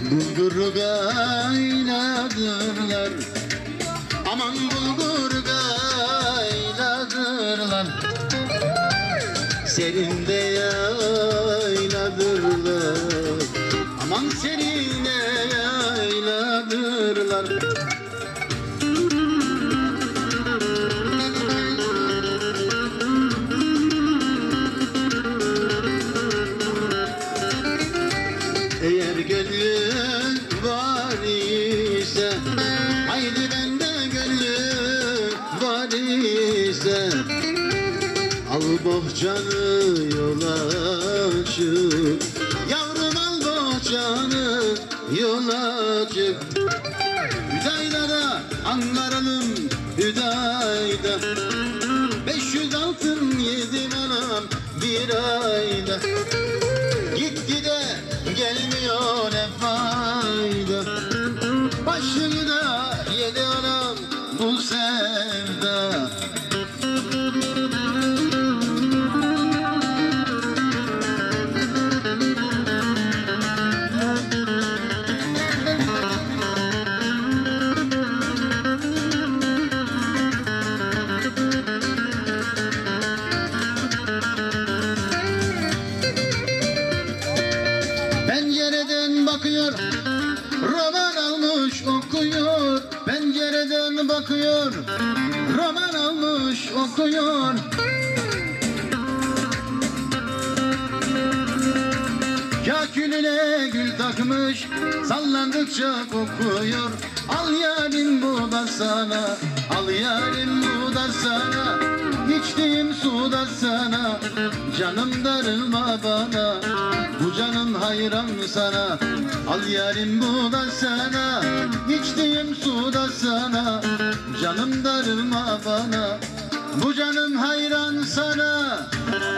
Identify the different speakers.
Speaker 1: Bulgur gaynadırlar, aman bulgur gaynadırlar, serinde yayladırlar, aman serine yayladırlar. Eğer gönlün var ise, haydi bende gönlün var ise, al bohçanı yola çık, yavrum al bohçanı yola çık. Hüdayda'da Ankara'nın Hüdayda, 500 altın yedim anam bir ayda. Gitti de gelmiyor ne fayda, başını da yedi anam bu sevda. Pencereden bakıyor, roman almış okuyor. Pencereden bakıyor, roman almış okuyor. Kakülüne gül takmış, sallandıkça kokuyor. Al yarim bu da sana, al yarim bu da sana, içtiğim su da sana, canım darılma bana, bu canım hayran sana. Al yarim bu da sana, içtiğim su da sana, canım darılma bana, bu canım hayran sana.